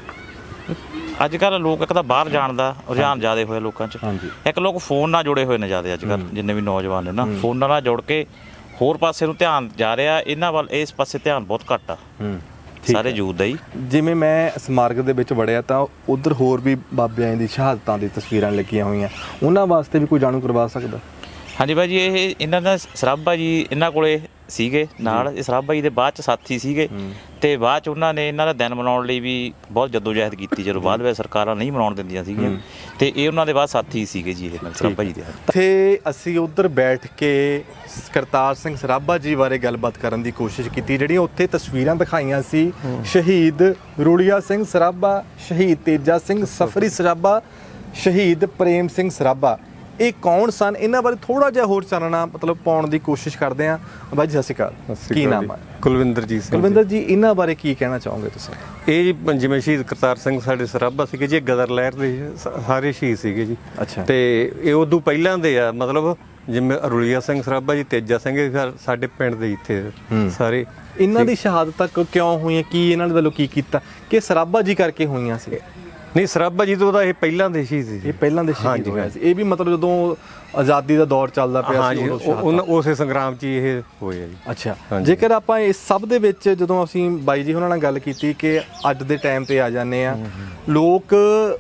ਅੱਜ ਕੱਲ੍ਹ ਲੋਕ ਇੱਕ ਤਾਂ ਬਾਹਰ ਜਾਣ ਦਾ ਰੁਝਾਨ ਜ਼ਿਆਦਾ ਹੋਇਆ ਲੋਕਾਂ 'ਚ, ਇੱਕ ਲੋਕ ਫੋਨ ਨਾਲ ਜੁੜੇ ਹੋਏ ਨੇ ਜ਼ਿਆਦਾ ਅੱਜ ਕੱਲ੍ਹ, ਜਿੰਨੇ ਵੀ ਨੌਜਵਾਨ ਨੇ ਨਾ ਫੋਨਾਂ ਨਾਲ ਜੁੜ ਕੇ ਹੋਰ ਪਾਸੇ ਨੂੰ ਧਿਆਨ ਜਾ ਰਿਹਾ, ਇਹਨਾਂ ਵੱਲ ਇਸ ਪਾਸੇ ਧਿਆਨ ਬਹੁਤ ਘੱਟ ਆ ਸਾਰੇ ਯੂਥ ਦਾ ਹੀ। ਜਿਵੇਂ ਮੈਂ ਸਮਾਰਕ ਦੇ ਵਿੱਚ ਵੜਿਆ ਤਾਂ ਉੱਧਰ ਹੋਰ ਵੀ ਬਾਬਿਆਂ ਦੀ ਸ਼ਹਾਦਤਾਂ ਦੀ ਤਸਵੀਰਾਂ ਲੱਗੀਆਂ ਹੋਈਆਂ, ਉਹਨਾਂ ਵਾਸਤੇ ਵੀ ਕੋਈ ਜਾਣੂ ਕਰਵਾ ਸਕਦਾ? ਹਾਂਜੀ ਭਾਅ ਜੀ, ਇਹ ਇਹਨਾਂ ਦਾ ਸਰਾਭਾ ਜੀ ਇਹਨਾਂ ਕੋਲੇ ਸੀਗੇ ਨਾਲ, ਇਹ ਸਰਾਭਾ ਜੀ ਦੇ ਬਾਅਦ 'ਚ ਸਾਥੀ ਸੀਗੇ, ਅਤੇ ਬਾਅਦ 'ਚ ਉਹਨਾਂ ਨੇ ਇਹਨਾਂ ਦਾ ਦਿਨ ਮਨਾਉਣ ਲਈ ਵੀ ਬਹੁਤ ਜਦੋਜਹਿਦ ਕੀਤੀ, ਜਦੋਂ ਬਾਅਦ ਵਿੱਚ ਸਰਕਾਰਾਂ ਨਹੀਂ ਮਨਾਉਣ ਦਿੰਦੀਆਂ ਸੀਗੀਆਂ, ਅਤੇ ਇਹ ਉਹਨਾਂ ਦੇ ਬਾਅਦ ਸਾਥੀ ਸੀਗੇ ਜੀ ਇਹ ਸਰਾਭਾ ਜੀ ਦੇ। ਇੱਥੇ ਅਸੀਂ ਉੱਧਰ ਬੈਠ ਕੇ ਕਰਤਾਰ ਸਿੰਘ ਸਰਾਭਾ ਜੀ ਬਾਰੇ ਗੱਲਬਾਤ ਕਰਨ ਦੀ ਕੋਸ਼ਿਸ਼ ਕੀਤੀ। ਜਿਹੜੀਆਂ ਉੱਥੇ ਤਸਵੀਰਾਂ ਦਿਖਾਈਆਂ ਸੀ, ਸ਼ਹੀਦ ਰੂਲੀਆ ਸਿੰਘ ਸਰਾਭਾ, ਸ਼ਹੀਦ ਤੇਜਾ ਸਿੰਘ ਸਫਰੀ ਸਰਾਭਾ, ਸ਼ਹੀਦ ਪ੍ਰੇਮ ਸਿੰਘ ਸਰਾਭਾ, ਇਹ ਕੌਣ ਸਨ? ਇਹਨਾਂ ਬਾਰੇ ਥੋੜਾ ਜਿਹਾ ਹੋਰ ਚਾਨਣਾ ਮਤਲਬ ਪਾਉਣ ਦੀ ਕੋਸ਼ਿਸ਼ ਕਰਦੇ ਹਾਂ। ਬਾਈ ਜੀ ਸਤਿ ਸ਼੍ਰੀ ਅਕਾਲ, ਕੀ ਨਾਮ ਹੈ? ਕੁਲਵਿੰਦਰਜੀਤ ਸਿੰਘ। ਕੁਲਵਿੰਦਰ ਜੀ, ਇਹਨਾਂ ਬਾਰੇ ਕੀ ਕਹਿਣਾ ਚਾਹੋਗੇ ਤੁਸੀਂ? ਇਹ ਜੀ ਜਿਵੇਂ ਸ਼ਹੀਦ ਕਰਤਾਰ ਸਿੰਘ ਸਾਡੇ ਸਰਾਭਾ ਸੀਗੇ ਜੀ, ਗਦਰ ਲਹਿਰ ਦੇ ਸਾਰੇ ਸ਼ਹੀਦ ਸੀਗੇ ਜੀ। ਅੱਛਾ। ਤੇ ਇਹ ਉਦੋਂ ਪਹਿਲਾਂ ਦੇ ਆ, ਮਤਲਬ ਜਿਵੇਂ ਰੁਲੀਆ ਸਿੰਘ ਸਰਾਭਾ ਜੀ, ਤੇਜਾ ਸਿੰਘ ਸਾਡੇ ਪਿੰਡ ਦੇ ਇੱਥੇ ਸਾਰੇ। ਇਹਨਾਂ ਦੀ ਸ਼ਹਾਦਤਾਂ ਕਿਉਂ ਹੋਈਆਂ? ਕੀ ਇਹਨਾਂ ਦੇ ਵੱਲੋਂ ਕੀ ਕੀਤਾ ਕਿ ਸਰਾਭਾ ਜੀ ਕਰਕੇ ਹੋਈਆਂ ਸੀ? ਨਹੀਂ, ਸਰਾਭਾ ਜੀ ਤੋਂ ਉਹਦਾ ਇਹ ਪਹਿਲਾਂ ਦੇ ਸ਼ਹੀਦ ਸੀ। ਇਹ ਪਹਿਲਾਂ ਦੇ ਸ਼ਹੀਦ ਹੋਇਆ ਸੀ। ਇਹ ਵੀ ਮਤਲਬ ਜਦੋਂ ਆਜ਼ਾਦੀ ਦਾ ਦੌਰ ਚੱਲਦਾ ਪਿਆ ਸੀ ਉਸੇ ਸੰਗਰਾਮ 'ਚ ਇਹ ਹੋਏ ਆ ਜੀ। ਅੱਛਾ, ਜੇਕਰ ਆਪਾਂ ਇਸ ਸਭ ਦੇ ਵਿੱਚ ਜਦੋਂ ਅਸੀਂ ਬਾਈ ਜੀ ਉਹਨਾਂ ਨਾਲ ਗੱਲ ਕੀਤੀ ਕਿ ਅੱਜ ਦੇ ਟਾਈਮ 'ਤੇ ਆ ਜਾਂਦੇ ਆ ਲੋਕ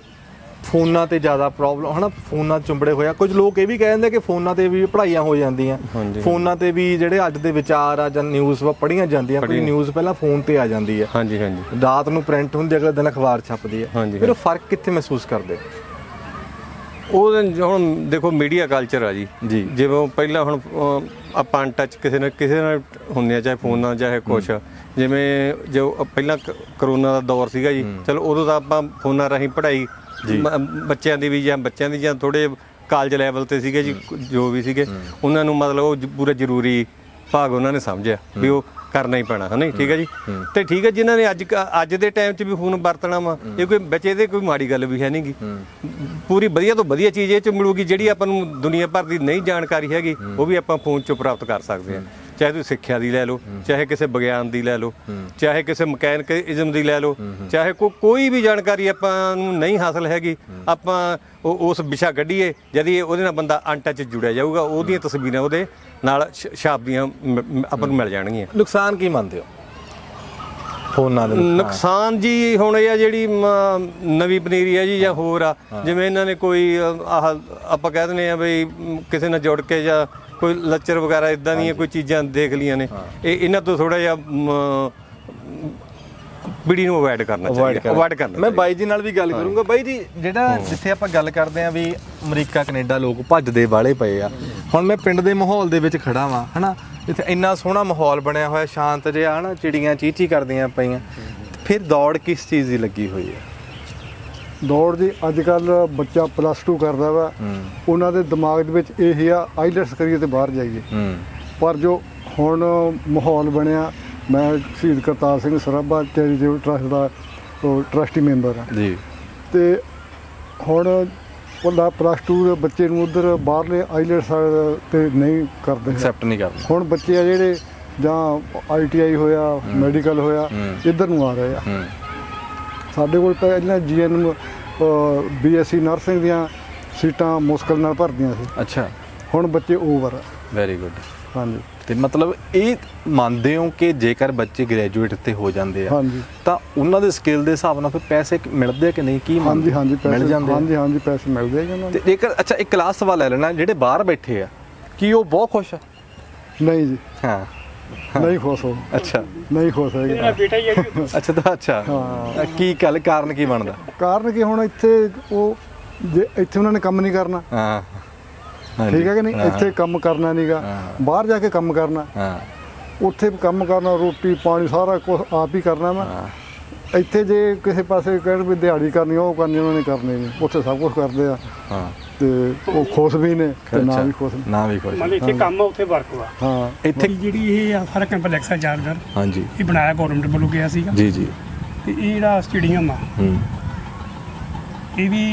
ਫੋਨਾਂ 'ਤੇ ਜ਼ਿਆਦਾ ਪ੍ਰੋਬਲਮ ਹੈ ਨਾ, ਫੋਨਾਂ ਚੁੰਬੜੇ ਹੋਇਆ। ਕੁਝ ਲੋਕ ਇਹ ਵੀ ਕਹਿ ਦਿੰਦੇ ਕਿ ਫੋਨਾਂ 'ਤੇ ਵੀ ਪੜ੍ਹਾਈਆਂ ਹੋ ਜਾਂਦੀਆਂ, ਫੋਨਾਂ 'ਤੇ ਵੀ ਜਿਹੜੇ ਅੱਜ ਦੇ ਵਿਚਾਰ ਆ ਜਾਂ ਨਿਊਜ਼ ਪੜ੍ਹੀਆਂ ਜਾਂਦੀਆਂ, ਕੋਈ ਨਿਊਜ਼ ਪਹਿਲਾਂ ਫੋਨ 'ਤੇ ਆ ਜਾਂਦੀ ਹੈ। ਹਾਂਜੀ ਹਾਂਜੀ। ਰਾਤ ਨੂੰ ਪ੍ਰਿੰਟ ਹੁੰਦੀ, ਅਗਲੇ ਦਿਨ ਅਖਬਾਰ ਛਪਦੀ ਹੈ। ਫਿਰ ਉਹ ਫਰਕ ਕਿੱਥੇ ਮਹਿਸੂਸ ਕਰਦੇ? ਉਹ ਹੁਣ ਦੇਖੋ ਮੀਡੀਆ ਕਲਚਰ ਆ ਜੀ ਜੀ ਜਿਵੇਂ ਪਹਿਲਾਂ ਹੁਣ ਆਪਾਂ ਟੱਚ ਕਿਸੇ ਨਾਲ ਕਿਸੇ ਨਾਲ ਹੁੰਦੇ ਆ, ਚਾਹੇ ਫੋਨ ਨਾਲ ਚਾਹੇ ਕੁਛ, ਜਿਵੇਂ ਜੋ ਪਹਿਲਾਂ ਕਰੋਨਾ ਦਾ ਦੌਰ ਸੀਗਾ ਜੀ, ਚਲੋ ਉਦੋਂ ਤਾਂ ਆਪਾਂ ਫੋਨਾਂ ਰਾਹੀਂ ਪੜ੍ਹਾਈ ਬੱਚਿਆਂ ਦੀ ਵੀ ਜਾਂ ਬੱਚਿਆਂ ਦੀ ਜਾਂ ਥੋੜ੍ਹੇ ਕਾਲਜ ਲੈਵਲ 'ਤੇ ਸੀਗੇ ਜੀ, ਜੋ ਵੀ ਸੀਗੇ ਉਹਨਾਂ ਨੂੰ ਮਤਲਬ ਉਹ ਪੂਰਾ ਜ਼ਰੂਰੀ ਭਾਗ ਉਹਨਾਂ ਨੇ ਸਮਝਿਆ ਵੀ ਉਹ ਕਰਨਾ ਹੀ ਪੈਣਾ ਹੈ ਨਾ। ਠੀਕ ਹੈ ਜੀ। ਤੇ ਠੀਕ ਹੈ, ਜਿਨ੍ਹਾਂ ਨੇ ਅੱਜ ਅੱਜ ਦੇ ਟਾਈਮ 'ਚ ਵੀ ਫੋਨ ਵਰਤਣਾ ਵਾ, ਇਹ ਕੋਈ ਬੱਚੇ ਦੇ ਕੋਈ ਮਾੜੀ ਗੱਲ ਵੀ ਹੈ ਨਹੀਂ ਗੀ, ਪੂਰੀ ਵਧੀਆ ਤੋਂ ਵਧੀਆ ਚੀਜ਼ ਇਹ 'ਚ ਮਿਲੂਗੀ ਜਿਹੜੀ ਆਪਾਂ ਨੂੰ ਦੁਨੀਆ ਭਰ ਦੀ ਨਹੀਂ ਜਾਣਕਾਰੀ ਹੈਗੀ, ਉਹ ਵੀ ਆਪਾਂ ਫੋਨ 'ਚੋਂ ਪ੍ਰਾਪਤ ਕਰ ਸਕਦੇ ਹਾਂ। ਚਾਹੇ ਤੁਸੀਂ ਸਿੱਖਿਆ ਦੀ ਲੈ ਲਓ, ਚਾਹੇ ਕਿਸੇ ਵਿਗਿਆਨ ਦੀ ਲੈ ਲਓ, ਚਾਹੇ ਕਿਸੇ ਮਕੈਨਿਕਜ਼ਮ ਦੀ ਲੈ ਲਓ, ਚਾਹੇ ਕੋ ਕੋਈ ਵੀ ਜਾਣਕਾਰੀ ਆਪਾਂ ਨੂੰ ਨਹੀਂ ਹਾਸਲ ਹੈਗੀ, ਆਪਾਂ ਉਹ ਉਸ ਵਿਸ਼ਾ ਕੱਢੀਏ, ਜਦ ਉਹਦੇ ਨਾਲ ਬੰਦਾ ਅਨਟੱਚ ਜੁੜਿਆ ਜਾਊਗਾ, ਉਹਦੀਆਂ ਤਸਵੀਰਾਂ ਉਹਦੇ ਨਾਲ ਛਾਪਦੀਆਂ ਆਪਾਂ ਨੂੰ ਮਿਲ ਜਾਣਗੀਆਂ। ਨੁਕਸਾਨ ਕੀ ਮੰਨਦੇ ਹੋ ਫੋਨਾਂ ਦੇ? ਨੁਕਸਾਨ ਜੀ ਹੁਣ ਇਹ ਆ ਜਿਹੜੀ ਨਵੀਂ ਪਨੀਰੀ ਆ ਜੀ ਜਾਂ ਹੋਰ ਆ, ਜਿਵੇਂ ਇਹਨਾਂ ਨੇ ਕੋਈ ਆਹ ਆਪਾਂ ਕਹਿ ਦਿੰਦੇ ਆ ਬਈ ਕਿਸੇ ਨਾਲ ਜੁੜ ਕੇ ਜਾਂ ਕੋਈ ਲੱਚਰ ਵਗੈਰਾ ਇੱਦਾਂ ਦੀਆਂ ਕੋਈ ਚੀਜ਼ਾਂ ਦੇਖ ਲਈਆਂ ਨੇ, ਇਹ ਇਹਨਾਂ ਤੋਂ ਥੋੜ੍ਹਾ ਜਿਹਾ ਪੀੜੀ ਨੂੰ ਅਵੋਇਡ ਕਰਨਾ ਚਾਹੀਦਾ, ਅਵੋਇਡ ਕਰਨਾ। ਮੈਂ ਬਾਈ ਜੀ ਨਾਲ ਵੀ ਗੱਲ ਕਰੂੰਗਾ। ਬਾਈ ਜੀ, ਜਿਹੜਾ ਜਿੱਥੇ ਆਪਾਂ ਗੱਲ ਕਰਦੇ ਆ ਵੀ ਅਮਰੀਕਾ ਕੈਨੇਡਾ ਲੋਕ ਭੱਜਦੇ ਵਾਲੇ ਪਏ ਆ, ਹੁਣ ਮੈਂ ਪਿੰਡ ਦੇ ਮਾਹੌਲ ਦੇ ਵਿੱਚ ਖੜਾ ਵਾਂ ਹੈ ਨਾ, ਇੱਥੇ ਇੰਨਾ ਸੋਹਣਾ ਮਾਹੌਲ ਬਣਿਆ ਹੋਇਆ, ਸ਼ਾਂਤ ਜਿਹਾ ਹੈ ਨਾ, ਚਿੜੀਆਂ ਚੀਚੀ ਕਰਦੀਆਂ ਪਈਆਂ, ਫਿਰ ਦੌੜ ਕਿਸ ਚੀਜ਼ ਦੀ ਲੱਗੀ ਹੋਈ ਹੈ? ਦੌੜ ਦੀ ਅੱਜ ਕੱਲ੍ਹ ਬੱਚਾ ਪਲੱਸ ਟੂ ਕਰਦਾ ਵਾ, ਉਹਨਾਂ ਦੇ ਦਿਮਾਗ ਦੇ ਵਿੱਚ ਇਹ ਆ ਆਈਲੈਟਸ ਕਰੀਏ ਤੇ ਬਾਹਰ ਜਾਈਏ, ਪਰ ਜੋ ਹੁਣ ਮਾਹੌਲ ਬਣਿਆ, ਮੈਂ ਸ਼ਹੀਦ ਕਰਤਾਰ ਸਿੰਘ ਸਰਾਭਾ ਚੈਰੀਟੇਬਲ ਟਰੱਸਟ ਦਾ ਟਰੱਸਟੀ ਮੈਂਬਰ ਹਾਂ ਜੀ, ਅਤੇ ਹੁਣ ਉਹਦਾ ਪਲੱਸ ਟੂ ਦੇ ਬੱਚੇ ਨੂੰ ਉੱਧਰ ਬਾਹਰਲੇ ਆਈਲੈਟਸ 'ਤੇ ਨਹੀਂ ਕਰਦੇ, ਐਕਸੈਪਟ ਨਹੀਂ ਕਰਦੇ। ਹੁਣ ਬੱਚੇ ਆ ਜਿਹੜੇ ਜਾਂ ਆਈ ਟੀ ਆਈ ਹੋਇਆ, ਮੈਡੀਕਲ ਹੋਇਆ, ਇੱਧਰ ਨੂੰ ਆ ਰਹੇ ਆ। ਸਾਡੇ ਕੋਲ ਪਹਿਲਾਂ G N B S C nursing ਦੀਆਂ ਸੀਟਾਂ ਮੁਸ਼ਕਲ ਨਾਲ ਭਰਦੀਆਂ ਸੀ। ਅੱਛਾ, ਹੁਣ ਬੱਚੇ ਓਵਰ ਆ। Very good. ਹਾਂਜੀ, ਤੇ ਮਤਲਬ ਇਹ ਮੰਨਦੇ ਹੋ ਕਿ ਜੇਕਰ ਬੱਚੇ ਗ੍ਰੈਜੂਏਟ ਤੇ ਹੋ ਜਾਂਦੇ ਆ ਹਾਂਜੀ, ਤਾਂ ਉਹਨਾਂ ਦੇ ਸਕਿੱਲ ਦੇ ਹਿਸਾਬ ਨਾਲ ਫਿਰ ਪੈਸੇ ਮਿਲਦੇ ਆ ਕਿ ਨਹੀਂ? ਕੀ ਹਾਂਜੀ ਹਾਂਜੀ ਮਿਲ ਪੈਸੇ, ਜਾਂਦੇ ਆ? ਹਾਂਜੀ ਹਾਂਜੀ ਪੈਸੇ ਮਿਲਦੇ ਆ ਜੀ ਉਹਨਾਂ ਤੇ ਨੂੰ। ਜੇਕਰ ਅੱਛਾ ਇੱਕ ਲਾਸਟ ਸਵਾਲ ਲੈ ਲੈਣਾ, ਜਿਹੜੇ ਬਾਹਰ ਬੈਠੇ ਆ ਕੀ ਉਹ ਬਹੁਤ ਖੁਸ਼ ਆ? ਨਹੀਂ ਜੀ, ਹਾਂ, ਨਹੀਂ ਖੁਸ਼ ਹੋ, ਅੱਛਾ ਨਹੀਂ ਖੁਸ਼ ਹੈਗੇ। ਮੇਰਾ ਬੇਟਾ ਹੀ ਹੈ ਜੀ। ਅੱਛਾ ਤਾਂ ਅੱਛਾ, ਹਾਂ। ਕੀ ਗੱਲ ਕਾਰਨ ਕੀ ਬਣਦਾ? ਕਾਰਨ ਕਿ ਹੁਣ ਇੱਥੇ ਉਹ ਜੇ ਇੱਥੇ ਉਹਨਾਂ ਨੇ ਕੰਮ ਨਹੀਂ ਕਰਨਾ, ਹਾਂ, ਠੀਕ ਹੈ ਕਿ ਨਹੀਂ? ਇੱਥੇ ਕੰਮ ਕਰਨਾ ਨਹੀਂਗਾ, ਬਾਹਰ ਜਾ ਕੇ ਕੰਮ ਕਰਨਾ, ਹਾਂ, ਉੱਥੇ ਕੰਮ ਕਰਨਾ, ਰੋਟੀ ਪਾਣੀ ਸਾਰਾ ਕੁਝ ਆਪ ਹੀ ਕਰਨਾ ਵਾ। ਇੱਥੇ ਜੇ ਕਿਸੇ ਪਾਸੇ ਕਹਿਣ ਵੀ ਦਿਹਾੜੀ ਕਰਨੀ, ਉਹ ਕਰਨੀ, ਉਹਨਾਂ ਨੇ ਕਰਨੀ ਨਹੀਂ। ਉੱਥੇ ਸਭ ਕੁਝ ਕਰਦੇ ਆ, ਹਾਂ, ਤੇ ਉਹ ਖੁਸ਼ ਵੀ ਨੇ ਤੇ ਨਾ ਵੀ ਖੁਸ਼ ਨੇ। ਨਾ ਵੀ ਖੁਸ਼। ਮੰਨ ਲਓ ਇੱਥੇ ਕੰਮ ਆ, ਉੱਥੇ ਵਰਕ ਵਾ। ਹਾਂ, ਇੱਥੇ ਜਿਹੜੀ ਇਹ ਆ ਸਾਰਾ ਕੰਪਲੈਕਸ ਆ ਯਾਦਗਾਰ, ਹਾਂਜੀ ਇਹ ਬਣਾਇਆ ਗੌਰਮੈਂਟ ਵੱਲੋਂ ਗਿਆ ਸੀਗਾ। ਜੀ ਜੀ। ਤੇ ਇਹ ਜਿਹੜਾ ਸਟੇਡੀਅਮ ਆ, ਹੂੰ ਇਹ ਵੀ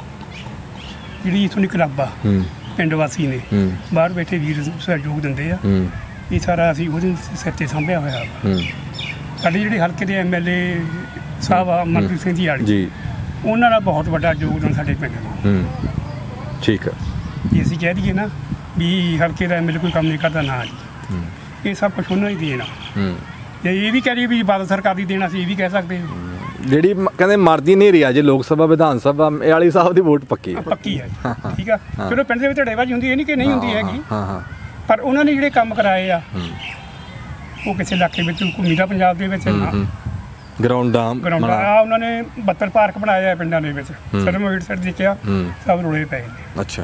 ਜਿਹੜੀ ਇੱਥੋਂ ਦੀ ਕਲੱਬ ਆ, ਹੂੰ ਪਿੰਡ ਵਾਸੀ ਨੇ, ਹੂੰ ਬਾਹਰ ਬੈਠੇ ਵੀਰ ਸਹਿਯੋਗ ਦਿੰਦੇ ਆ। ਹੂੰ ਇਹ ਸਾਰਾ ਅਸੀਂ ਉਹਦੇ ਸਿਰ ਤੇ ਸਾਂਭਿਆ ਹੋਇਆ ਵਾ। ਹੂੰ ਸਾਡੇ ਜਿਹੜੇ ਹਲਕੇ ਦੇ ਐਮ ਐਲ ਏ ਸਾਹਿਬ ਆ, ਮਨਪ੍ਰੀਤ ਸਿੰਘ ਜੀ ਆੜੀ, ਜੀ, ਉਹਨਾਂ ਦਾ ਬਹੁਤ ਵੱਡਾ ਯੋਗਦਾਨ ਸਾਡੇ ਪਿੰਡ ਨੂੰ। ਹੂੰ ਠੀਕ ਹੈ। ਜੇ ਅਸੀਂ ਕਹਿ ਦਈਏ ਨਾ ਵੀ ਹਲਕੇ ਦਾ ਐਮ ਐਲ ਏ ਕੋਈ ਕੰਮ ਨਹੀਂ ਕਰਦਾ, ਨਾ ਜੀ, ਇਹ ਸਭ ਕੁਛ ਉਹਨਾਂ ਹੀ ਦੇਣਾ। ਹੂੰ ਜੇ ਇਹ ਵੀ ਕਹਿ ਰਹੀ ਵੀ ਬਾਦਲ ਸਰਕਾਰ ਦੀ ਦੇਣਾ, ਅਸੀਂ ਇਹ ਵੀ ਕਹਿ ਸਕਦੇ ਹਾਂ। ਜਿਹੜੀ ਮ- ਕਹਿੰਦੇ ਮਰਦੀ ਨੇਰੀ ਆ ਜੇ ਲੋਕ ਸਭਾ ਵਿਧਾਨ ਸਭਾ ਇਹ ਵਾਲੀ ਸਾਹਿਬ ਦੀ ਵੋਟ ਪੱਕੀ ਹੈ। ਪੱਕੀ ਹੈ, ਠੀਕ ਆ। ਚਲੋ ਪਿੰਡ ਦੇ ਵਿੱਚ ਢੜੇਬਾਜ਼ੀ ਹੁੰਦੀ, ਇਹ ਨਹੀਂ ਕਿ ਨਹੀਂ ਹੁੰਦੀ ਹੈਗੀ, ਹਾਂ ਹਾਂ, ਪਰ ਉਹਨਾਂ ਨੇ ਜਿਹੜੇ ਕੰਮ ਕਰਾਏ ਆ ਉਹ ਕਿਸੇ ਇਲਾਕੇ ਵਿੱਚ ਘੁੰਮੀ ਦਾ ਪੰਜਾਬ ਦੇ ਵਿੱਚ ਨਾ ਗਰਾਊਂਡਾਂ ਗਰਾਊਂਡ ਆ। ਉਹਨਾਂ ਨੇ ਬੱਤਰ ਪਾਰਕ ਬਣਾਇਆ ਪਿੰਡਾਂ ਦੇ ਵਿੱਚ, ਸਰਮੋਈਡ ਸਾਈਡ ਦੇਖਿਆ, ਸਭ ਰੋਲੇ ਪਏ ਨੇ। ਅੱਛਾ,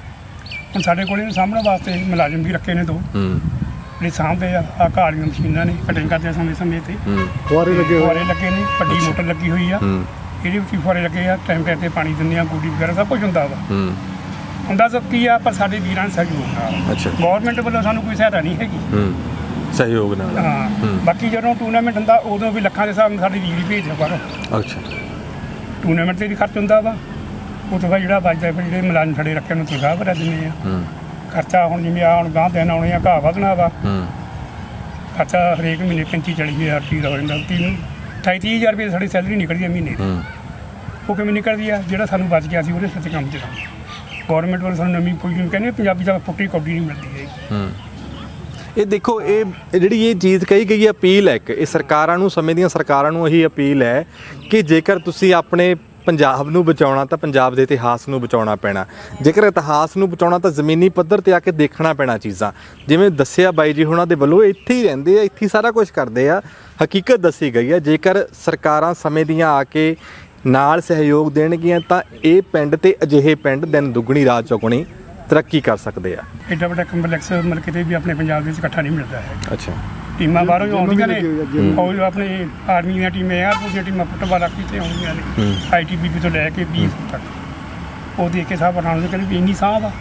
ਹੁਣ ਸਾਡੇ ਕੋਲ ਸਾਹਮਣੇ ਵਾਸਤੇ ਮੁਲਾਜ਼ਮ ਵੀ ਰੱਖੇ ਨੇ ਦੋ, ਹੂੰ ਜਿਹੜੇ ਸਾਹਮਣੇ ਆ ਆਹ ਕਾਲੀਆਂ ਮਸ਼ੀਨਾਂ ਨੇ, ਕਟਿੰਗ ਕਰਦੇ ਸਮੇਂ ਸਮੇਂ ਤੇ ਫੁਆਰੇ ਲੱਗੇ ਹੋਏ ਫੁਆਰੇ ਲੱਗੇ ਨੇ, ਵੱਡੀ ਮੋਟਰ ਲੱਗੀ ਹੋਈ ਆ, ਹੂੰ ਇਹਦੇ ਵਿੱਚ ਵੀ ਫੁਆਰੇ ਲੱਗੇ ਆ, ਟਾਈਮ ਟਾਈਮ ਤੇ ਪਾਣੀ ਦਿੰਦੇ ਆ, ਗੋਡੀ ਵਗੈਰਾ ਸਭ ਕੁਝ ਹੁੰਦਾ ਵਾ। ਹੂੰ ਹੁੰਦਾ ਸਭ ਕੀ ਆ, ਪਰ ਸਾਡੇ ਵੀਰਾਂ ਨੇ ਸਹਿਯੋਗ ਨਾਲ, ਅੱਛਾ, ਗੌਰਮੈਂਟ ਵੱਲੋਂ ਸਾਨੂੰ ਕੋਈ ਸਹਾਇਤਾ ਨਹੀਂ ਹੈਗੀ। ਹੂੰ ਸਹਿਯੋਗ ਨਾਲ। ਹਾਂ, ਬਾਕੀ ਜਦੋਂ ਟੂਰਨਾਮੈਂਟ ਹੁੰਦਾ ਉਦੋਂ ਵੀ ਲੱਖਾਂ ਦੇ ਹਿਸਾਬ ਨਾਲ ਸਾਡੀ ਵੀਰ ਭੇਜਦੇ ਬਾਹਰੋਂ। ਅੱਛਾ, ਟੂਰਨਾਮੈਂਟ ਤੇ ਵੀ ਖਰਚ ਹੁੰਦਾ ਵਾ, ਉਹ ਤੋਂ ਬਾਅਦ ਜਿਹੜਾ ਬਚਦਾ ਫਿਰ ਜਿਹੜੇ ਮੁਲਾਜ਼ਮ ਖੜੇ ਰੱਖੇ ਨੂੰ ਤਨਖਾਹ ਭਰਾ ਦਿੰਦੇ ਆ। ਹੂੰ ਖਰਚਾ ਹੁਣ ਜਿਵੇਂ ਆ ਹੁਣ ਗਾਂ ਦਿਨ ਆਉਣੇ ਆ, ਘਾਹ ਵਧਣਾ ਵਾ, ਹੂੰ ਖਰਚਾ ਹਰੇਕ ਮਹੀਨੇ ਪੈਂਤੀ ਚਾਲੀ ਹਜ਼ਾਰ ਰੁਪਏ ਦਾ ਹੋ ਜਾਂਦਾ। ਤਿੰਨ ਅਠਾਈ ਤੀਹ ਹਜ਼ਾਰ ਰੁਪਏ ਸਾਡੀ ਸੈਲਰੀ ਨਿਕਲਦੀ ਆ ਮਹੀਨੇ ਦੀ। ਹੂੰ ਉਹ ਕਿਵੇਂ ਨਿਕਲਦੀ ਆ? ਜਿਹੜਾ ਸਾਨੂੰ ਬਚ ਗਿਆ ਸੀ ਉਹਦੇ ਸੱਚ ਕੰਮ ਚਲਾਉਂਦੇ। ਗੌਰਮੈਂਟ ਵੱਲੋਂ ਸਾਨੂੰ ਨਵੀਂ ਪੋਜੀਸ਼ਨ ਕਹਿੰਦੇ ਪੰਜਾਬੀ ਦਾ ਪੁੱਟੀ ਕੌਡੀ ਨਹੀਂ ਮਿਲਦੀ ਹੈ। ਹੂੰ ਇਹ ਦੇਖੋ, ਇਹ ਇਹ ਜਿਹੜੀ ਇਹ ਚੀਜ਼ ਕਹੀ ਗਈ ਹੈ, ਅਪੀਲ ਹੈ ਇੱਕ, ਇਹ ਸਰਕਾਰਾਂ ਨੂੰ, ਸਮੇਂ ਦੀਆਂ ਸਰਕਾਰਾਂ ਨੂੰ ਇਹੀ ਅਪੀਲ ਹੈ ਕਿ ਜੇਕਰ ਤੁਸੀਂ ਆਪਣੇ ਪੰਜਾਬ ਨੂੰ ਬਚਾਉਣਾ ਤਾਂ ਪੰਜਾਬ ਦੇ ਇਤਿਹਾਸ ਨੂੰ ਬਚਾਉਣਾ ਪੈਣਾ। ਜੇਕਰ ਇਤਿਹਾਸ ਨੂੰ ਬਚਾਉਣਾ ਤਾਂ ਜ਼ਮੀਨੀ ਪੱਧਰ ਤੇ ਆ ਕੇ ਦੇਖਣਾ ਪੈਣਾ ਚੀਜ਼ਾਂ। ਜਿਵੇਂ ਦੱਸਿਆ ਬਾਈ ਜੀ ਹੁਣਾਂ ਦੇ ਵੱਲੋਂ, ਇੱਥੇ ਹੀ ਰਹਿੰਦੇ ਆ, ਇੱਥੇ ਹੀ ਸਾਰਾ ਕੁਝ ਕਰਦੇ ਆ, ਹਕੀਕਤ ਦੱਸੀ ਗਈ ਹੈ। ਜੇਕਰ ਸਰਕਾਰਾਂ ਸਮੇਂ ਦੀਆਂ ਆ ਕੇ ਨਾਲ ਸਹਿਯੋਗ ਦੇਣਗੀਆਂ ਤਾਂ ਇਹ ਪਿੰਡ ਤੇ ਅਜਿਹੇ ਪਿੰਡ ਦਿਨ ਦੁੱਗਣੀ ਰਾਤ ਚੌਗੁਣੀ ਤਰੱਕੀ ਕਰ ਸਕਦੇ ਆ। ਐਡਾ ਵੱਡਾ ਕੰਪਲੈਕਸ ਮਤਲਬ ਕਿਤੇ ਵੀ ਆਪਣੇ ਪੰਜਾਬ ਦੇ ਵਿੱਚ ਇਕੱਠਾ ਨਹੀਂ ਮਿਲਦਾ ਹੈ। ਅੱਛਾ, ਟੀਮਾਂ ਬਾਹਰੋਂ ਹੀ ਆਉਂਦੀਆਂ ਨੇ, ਔਰ ਆਪਣੇ ਆਰਮੀ ਦੀਆਂ ਟੀਮਾਂ, ਏਅਰਫੋਰਸ ਦੀਆਂ ਟੀਮਾਂ, ਫੁੱਟਬਾਲ ਆ ਕਿਤੇ ਆਉਂਦੀਆਂ ਨੇ, ਆਈ ਟੀ ਬੀ ਪੀ ਤੋਂ ਲੈ ਕੇ ਵੀਹ ਤੱਕ। ਉਹ ਦੇਖ ਕੇ ਸਾਹਿਬ ਬਣਾਉਣ ਦੇ ਕਹਿੰਦੇ ਵੀ ਇੰਨੀ ਸਾਂਭ ਆ,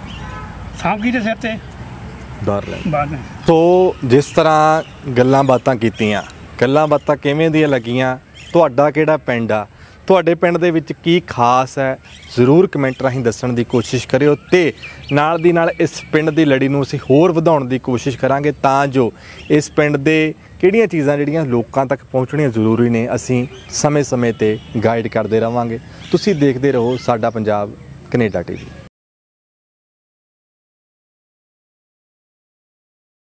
ਸਾਂਭ ਕੀ ਦੇ ਸਿਰ ਤੇ ਬਾਹਰ ਲੈ। ਬਾਅਦ ਨੇ। ਸੋ ਜਿਸ ਤਰ੍ਹਾਂ ਗੱਲਾਂ ਬਾਤਾਂ ਕੀਤੀਆਂ, ਗੱਲਾਂ ਬਾਤਾਂ ਕਿਵੇਂ ਦੀਆਂ ਲੱਗੀਆਂ, ਤੁਹਾਡਾ ਕਿਹੜਾ ਪਿੰਡ ਆ, ਤੁਹਾਡੇ ਪਿੰਡ ਦੇ ਵਿੱਚ ਕੀ ਖਾਸ ਹੈ, ਜ਼ਰੂਰ ਕਮੈਂਟ ਰਾਹੀਂ ਦੱਸਣ ਦੀ ਕੋਸ਼ਿਸ਼ ਕਰਿਓ। ਤੇ ਨਾਲ ਦੀ ਨਾਲ ਇਸ ਪਿੰਡ ਦੀ ਲੜੀ ਨੂੰ ਅਸੀਂ ਹੋਰ ਵਧਾਉਣ ਦੀ ਕੋਸ਼ਿਸ਼ ਕਰਾਂਗੇ ਤਾਂ ਜੋ ਇਸ ਪਿੰਡ ਦੇ ਕਿਹੜੀਆਂ ਚੀਜ਼ਾਂ ਜਿਹੜੀਆਂ ਲੋਕਾਂ ਤੱਕ ਪਹੁੰਚਣੀਆਂ ਜ਼ਰੂਰੀ ਨੇ, ਅਸੀਂ ਸਮੇਂ-ਸਮੇਂ ਤੇ ਗਾਈਡ ਕਰਦੇ ਰਵਾਂਗੇ। ਤੁਸੀਂ ਦੇਖਦੇ ਰਹੋ ਸਾਡਾ ਪੰਜਾਬ ਕੈਨੇਡਾ ਟੀਵੀ।